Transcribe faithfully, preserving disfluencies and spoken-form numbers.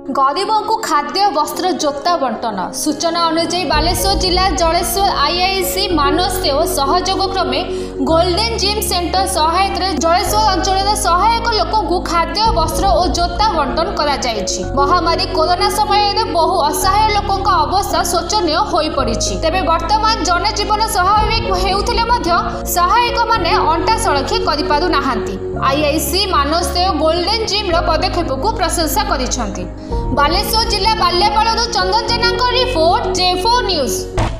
गरीबों को खाद्य वस्त्र जोता बंटन। सूचना अनुसार बालेश्वर जिला जलेश्वर आईआईसी मानस सेवा सहयोग क्रमे गोल्डन जिम सेंटर सहायता जलेश्वर अंचल सहायक लोक को खाद्य वस्त्र और जोता बंटन करा जायछि। महामारी कोरोना समय बहु असहाय लोकों का अवस्था शोचनीय हो पड़ी। तेबे वर्तमान जनजीवन स्वाभाविक हेउथिले मध्य सहायक माने अंटा सड़खी करि पारु नाहांती। आईआईसी मानस सेवा गोल्डन जिम रो पदक्षेप को प्रशंसा करिसेंती। बालेश्वर जिला बाल्यापाड़ चंदन जेना रिपोर्ट जे फोर न्यूज।